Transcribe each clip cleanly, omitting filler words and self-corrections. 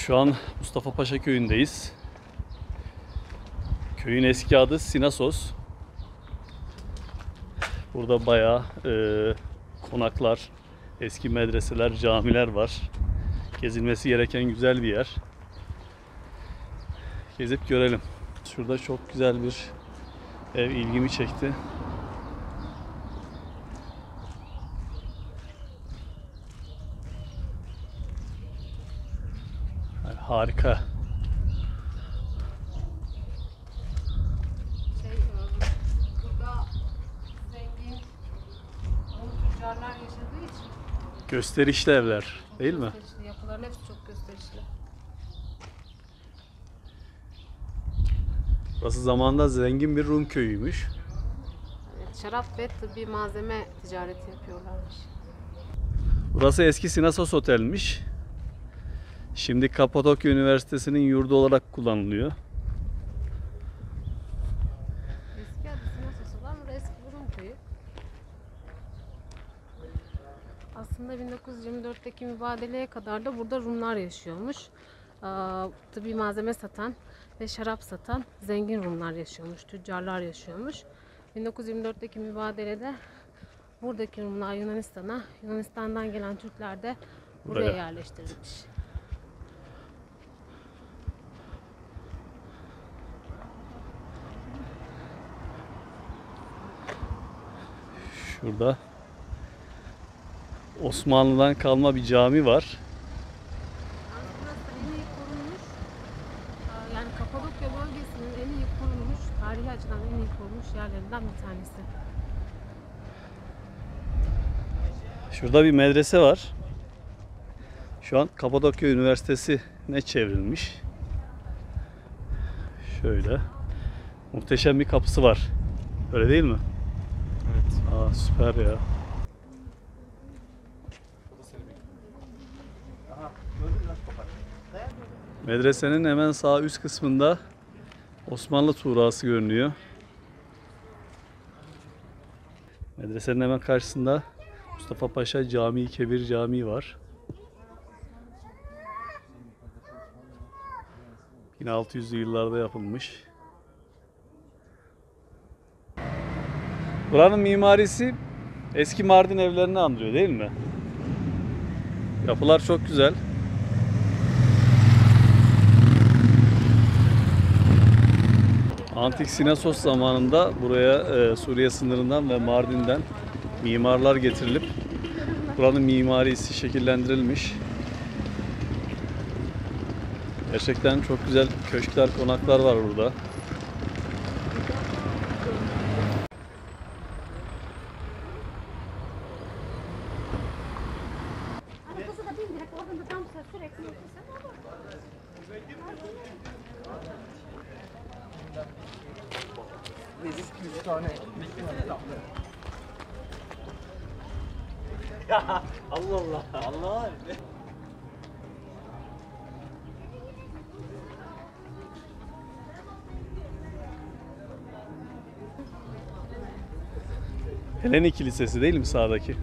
Şu an Mustafa Paşa köyündeyiz. Köyün eski adı Sinasos. Burada bayağı konaklar, eski medreseler, camiler var. Gezilmesi gereken güzel bir yer. Gezip görelim. Şurada çok güzel bir ev ilgimi çekti. Harika. Burada zengin tüccarlar yaşadığı için Gösterişli evler, değil mi? gösterişli. Yapıların hepsi çok gösterişli. Burası zamanında zengin bir Rum köyüymüş. Evet, şarap ve tıbbi malzeme ticareti yapıyorlarmış. Burası eski Sinasos Otel'miş. Şimdi Kapadokya Üniversitesi'nin yurdu olarak kullanılıyor. Eski adı Sinasos olan burada eski bir Rum köyü. Aslında 1924'teki mübadeleye kadar da burada Rumlar yaşıyormuş. Tıbbi malzeme satan ve şarap satan zengin Rumlar yaşıyormuş, tüccarlar yaşıyormuş. 1924'teki mübadelede buradaki Rumlar Yunanistan'a, Yunanistan'dan gelen Türkler de buraya yerleştirilmiş. Şurada Osmanlı'dan kalma bir cami var. Burası en iyi korunmuş, yani Kapadokya bölgesinin en iyi korunmuş, tarihi açıdan en iyi korunmuş yerlerinden bir tanesi. Şurada bir medrese var. Şu an Kapadokya Üniversitesi'ne çevrilmiş. Şöyle. Muhteşem bir kapısı var. Öyle değil mi? Evet. Aa, süper ya. Medresenin hemen sağ üst kısmında Osmanlı tuğrası görünüyor. Medresenin hemen karşısında Mustafa Paşa Camii Kebir Camii var. 1600'lü yıllarda yapılmış. Buranın mimarisi eski Mardin evlerini andırıyor, değil mi? Yapılar çok güzel. Antik Sinasos zamanında buraya Suriye sınırından ve Mardin'den mimarlar getirilip buranın mimarisi şekillendirilmiş. Gerçekten çok güzel köşkler, konaklar var burada. Ya Allah Allah. Allah. Helenik Kilisesi değil mi sağdaki?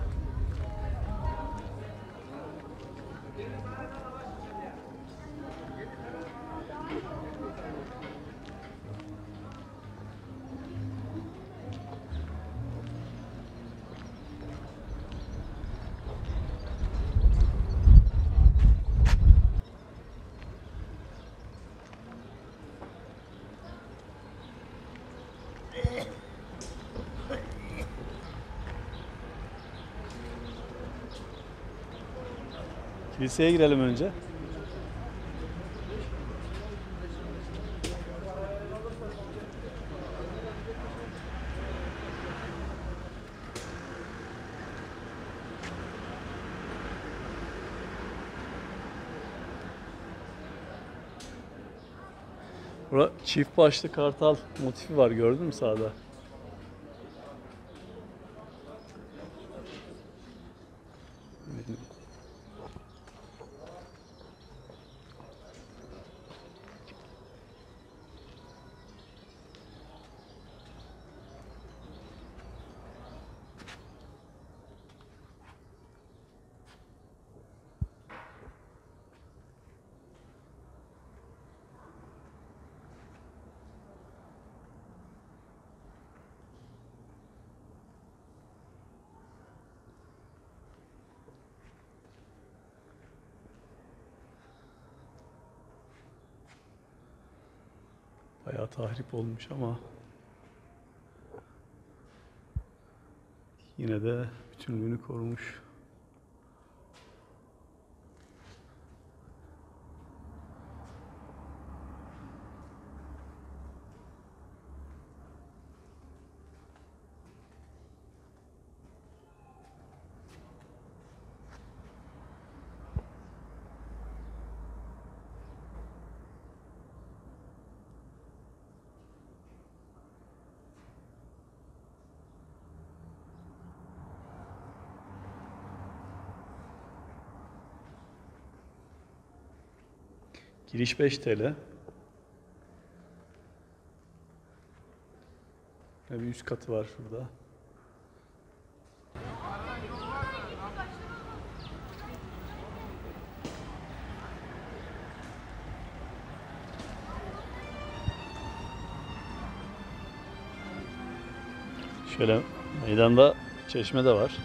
Kiliseye girelim önce. Burada çift başlı kartal motifi var, gördün mü sağda? Bayağı tahrip olmuş ama yine de bütünlüğünü korumuş. Giriş 5 TL. Bir üst katı var şurada. Şöyle meydanda çeşme de var.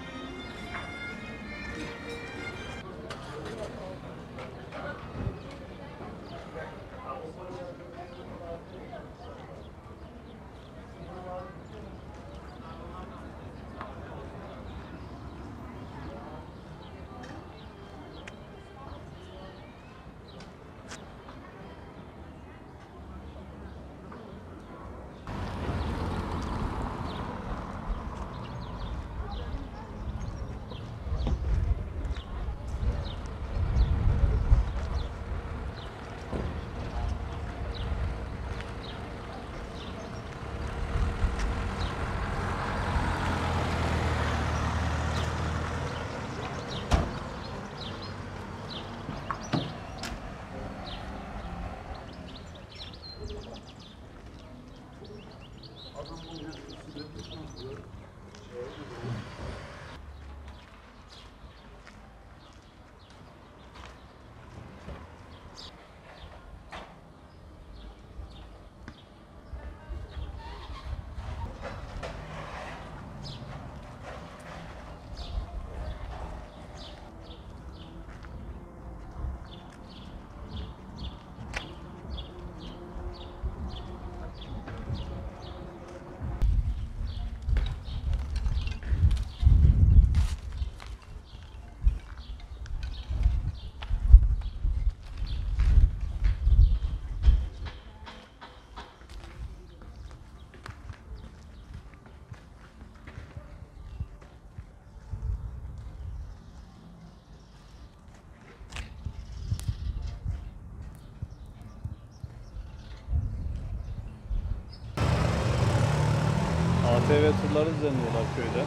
ATV turları düzenliyorlar köyde.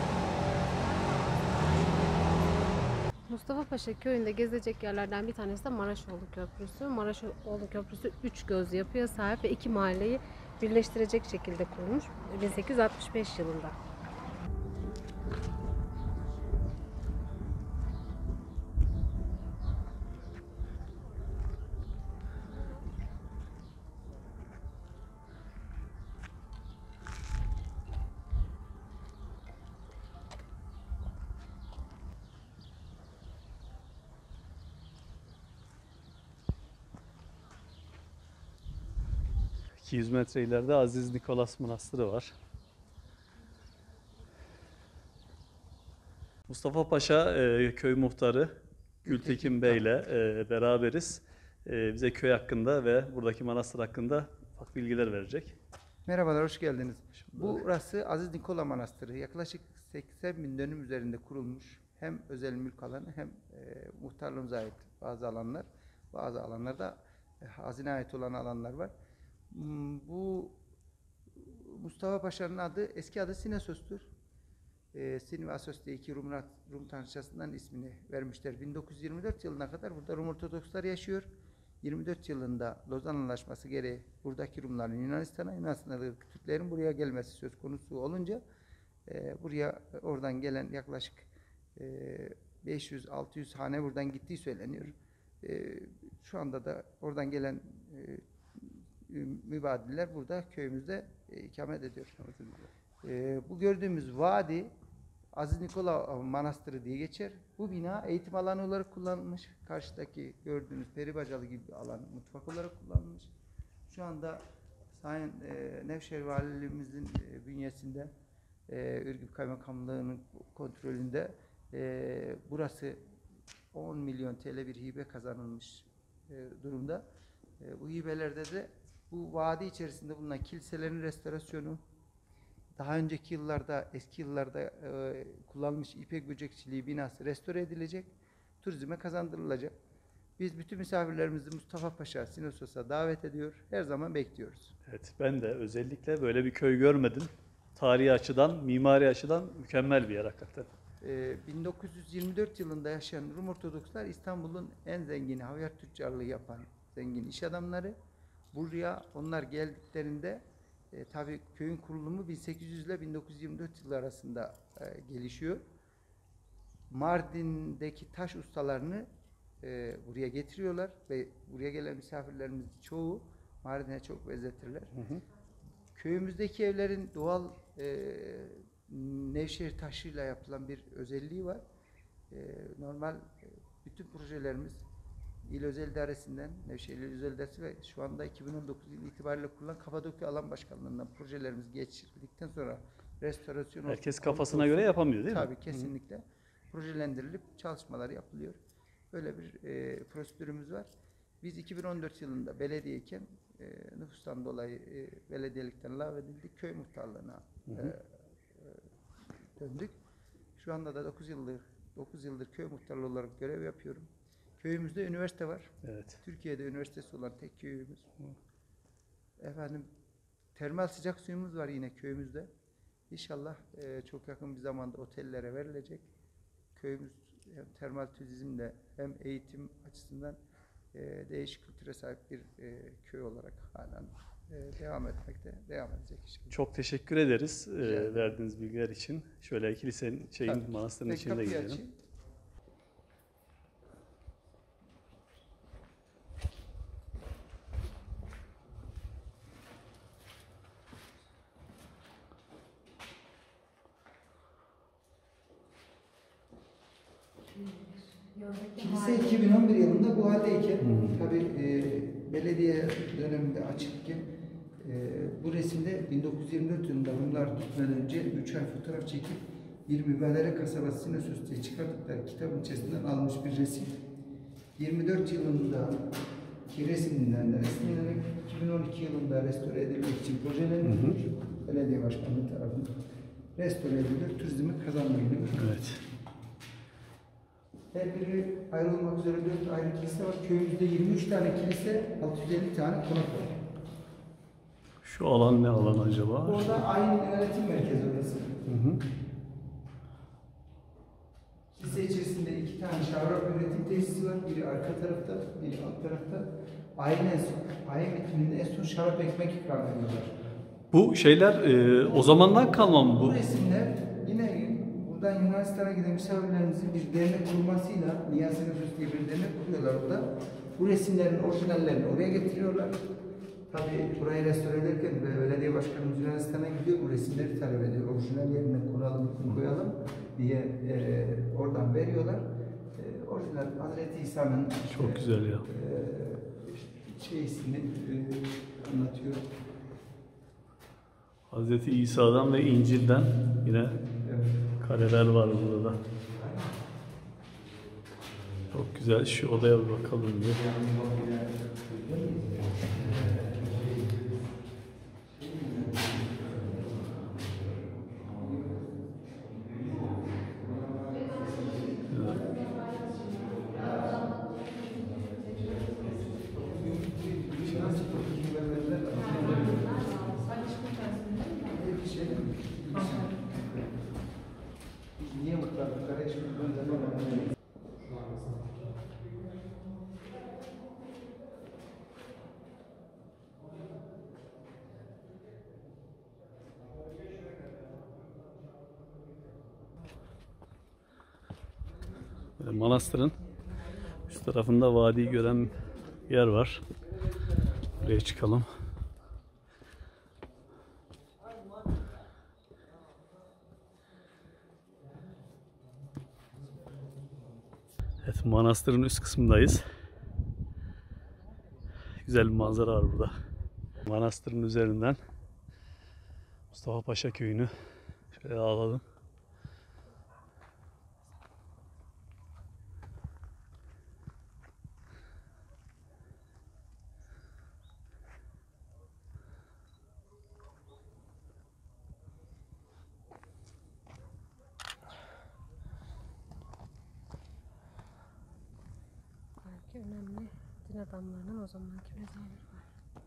Mustafa Paşa köyünde gezecek yerlerden bir tanesi de Maraşoğlu Köprüsü. Maraşoğlu Köprüsü 3 göz yapıya sahip ve 2 mahalleyi birleştirecek şekilde kurulmuş 1865 yılında. ...200 metre ileride Aziz Nikolas Manastırı var. Mustafa Paşa köy muhtarı Gültekin Bey ile beraberiz. Bize köy hakkında ve buradaki manastır hakkında ufak bilgiler verecek. Merhabalar, hoş geldiniz. Burası Aziz Nikola Manastırı. Yaklaşık 80 bin dönüm üzerinde kurulmuş. Hem özel mülk alanı hem muhtarlığımıza ait bazı alanlar. Bazı alanlarda hazine ait olan alanlar var. Bu Mustafa Paşa'nın eski adı Sinesos'tur. Sin ve Asos diye iki Rum tanrıçasından ismini vermişler. 1924 yılına kadar burada Rum Ortodokslar yaşıyor. 24 yılında Lozan Anlaşması gereği buradaki Rumların Yunanistan'daki Türklerin buraya gelmesi söz konusu olunca buraya oradan gelen yaklaşık 500-600 hane buradan gittiği söyleniyor. Şu anda da oradan gelen mübadiller burada köyümüzde ikamet ediyor. Bu gördüğümüz vadi Aziz Nikola Manastırı diye geçer. Bu bina eğitim alanı olarak kullanılmış. Karşıdaki gördüğünüz peribacalı gibi bir alan mutfak olarak kullanılmış. Şu anda Sayın Nevşehir Valiliğimizin bünyesinde Ürgüp Kaymakamlığı'nın kontrolünde burası 10 milyon TL bir hibe kazanılmış durumda. Bu hibelerde de bu vadi içerisinde bulunan kiliselerin restorasyonu, daha önceki yıllarda, eski yıllarda kullanılmış İpek Böcekçiliği binası restore edilecek, turizme kazandırılacak. Biz bütün misafirlerimizi Mustafa Paşa, Sinosos'a davet ediyor, her zaman bekliyoruz. Evet, ben de özellikle böyle bir köy görmedim. Tarihi açıdan, mimari açıdan mükemmel bir yer hakikaten. 1924 yılında yaşayan Rum Ortodokslar İstanbul'un en zengin havyar tüccarlığı yapan zengin iş adamları. Buraya onlar geldiklerinde tabii köyün kurulumu 1800 ile 1924 yılı arasında gelişiyor. Mardin'deki taş ustalarını buraya getiriyorlar ve buraya gelen misafirlerimiz çoğu Mardin'e çok benzetirler. Köyümüzdeki evlerin doğal Nevşehir taşıyla yapılan bir özelliği var. Normal bütün projelerimiz İl Özel İdaresi'nden, Nevşehir İl Özel İdaresi ve şu anda 2019 yılı itibariyle kurulan Kapadokya Alan Başkanlığı'ndan projelerimiz geçirdikten sonra restorasyon Herkes kafasına göre yapamıyor değil mi? Tabii kesinlikle. Projelendirilip çalışmalar yapılıyor. Böyle bir prosedürümüz var. Biz 2014 yılında belediyeyken nüfustan dolayı belediyelikten lağvedildik. Köy muhtarlığına döndük. Şu anda da 9 yıldır köy muhtarlığı olarak görev yapıyorum. Köyümüzde üniversite var. Evet. Türkiye'de üniversitesi olan tek köyümüz. Efendim, termal sıcak suyumuz var yine köyümüzde. İnşallah çok yakın bir zamanda otellere verilecek. Köyümüz hem termal turizmle hem eğitim açısından değişik kültüre sahip bir köy olarak halen devam etmekte, devam edecek inşallah. Çok teşekkür ederiz verdiğiniz bilgiler için. Şöyle kilisenin, Tabii. manastırın Peki, içine de kapıyı gidelim. açayım. Kilise 2011 yılında bu haldeyken, tabii belediye döneminde açıkken bu resimde 1924 yılında Rumlar gitmeden önce 3 ay fotoğraf çekip bir mübadele kasabası Sinesus diye çıkarttıkları kitabın içerisinden almış bir resim. 24 yılındaki resimden de esinlenerek 2012 yılında restore edilmek için projelenmiş belediye başkanlığı tarafından restore ediliyor, turizmi kazandırılıyor. Evet. Her biri ayrı olmak üzere 4 ayrı kilise var. Köyümüzde 23 tane kilise, 650 tane konak var. Şu alan ne alan acaba? Orada aynı yönetim merkezi orası. Kilise içerisinde 2 tane şarap üretim tesisi var. Biri arka tarafta, biri alt tarafta. Ayin bitiminde en son şarap ekmek ikram ediyorlar. Bu şeyler o zamandan kalma mı bu? Bu resimler yine buradan Yunanistan'a giden misafirlerimizin bir dernek kurmasıyla Niyasinus diye bir dernek kuruyorlar orada. Bu resimlerin orijinallerini oraya getiriyorlar. Tabii burayı restore ederken belediye başkanımız Yunanistan'a gidiyor, bu resimleri talep ediyor. Orijinal yerine koyalım diye oradan veriyorlar. Orijinal Hazreti İsa'nın Çok güzel ya. Şeysini anlatıyor. Hazreti İsa'dan ve İncil'den yine kareler var burada da. Çok güzel. Şu odaya bir bakalım bir. Niye mutlaka şimdi göndermeler? Manastırın üst tarafında vadiyi gören yer var. Buraya çıkalım. Evet, manastırın üst kısmındayız. Güzel bir manzara var burada. Manastırın üzerinden Mustafa Paşa köyünü şöyle alalım. Belki önemli din adamlarının o zamanki mezarları var.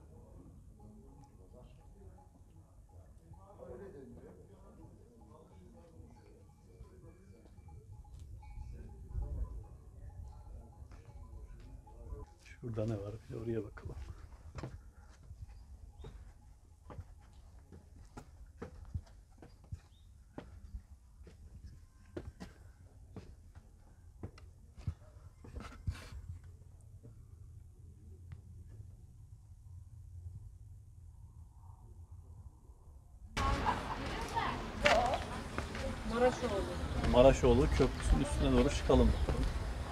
Şurada ne var? Bir de oraya bakalım. Maraşoğlu Köprüsü'nün üstüne doğru çıkalım bakalım.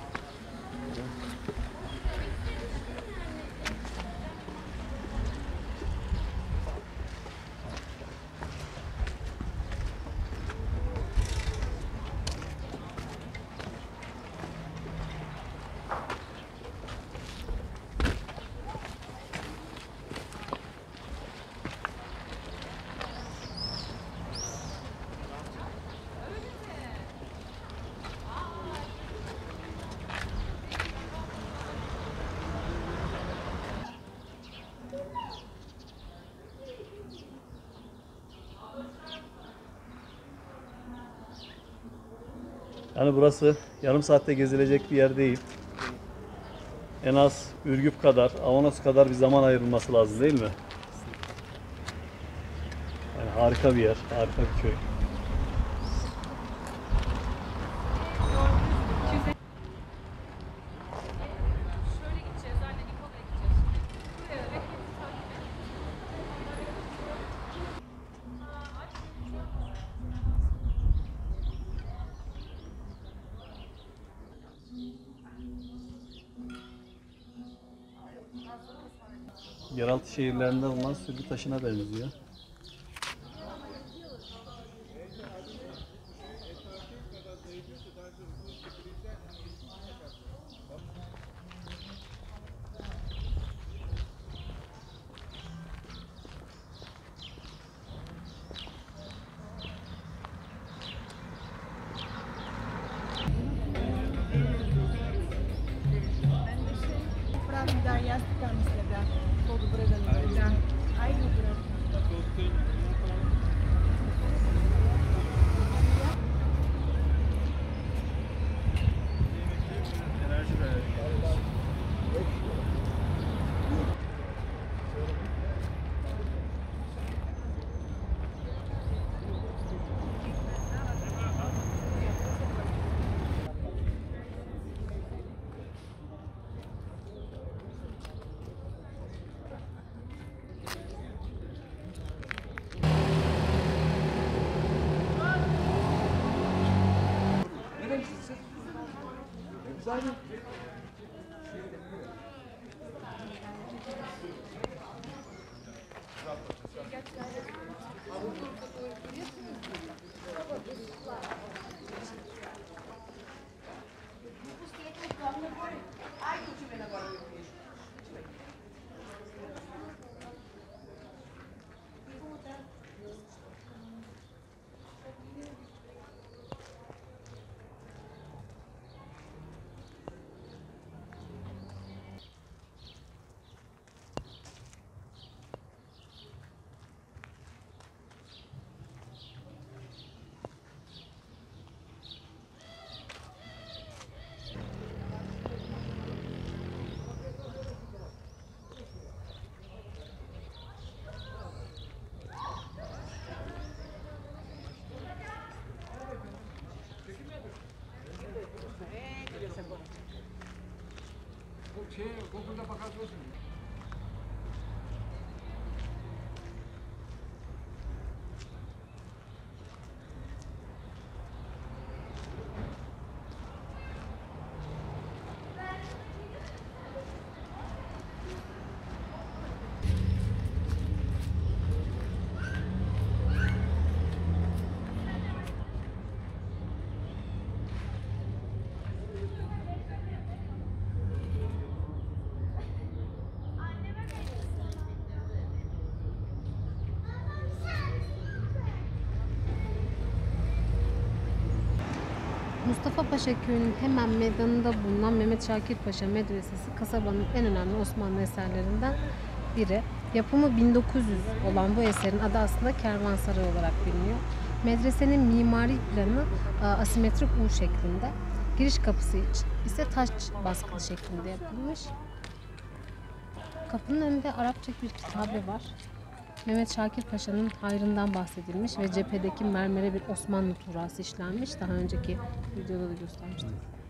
Yani burası yarım saatte gezilecek bir yer değil. En az Ürgüp kadar, Avanos kadar bir zaman ayrılması lazım değil mi? Yani harika bir yer, harika bir köy. Yeraltı şehirlerinde bulunan sürgü taşına benziyor. Да, я там да. Да. Ай, Mustafa Paşa Köyü'nün hemen meydanında bulunan Mehmet Şakir Paşa Medresesi kasabanın en önemli Osmanlı eserlerinden biri. Yapımı 1900 olan bu eserin adı aslında Kervansaray olarak biliniyor. Medresenin mimari planı asimetrik U şeklinde. Giriş kapısı ise taş baskılı şeklinde yapılmış. Kapının önünde Arapça bir kitabe var. Mehmet Şakir Paşa'nın hayrından bahsedilmiş ve cephedeki mermere bir Osmanlı tuğrası işlenmiş. Daha önceki videoda da göstermiştim.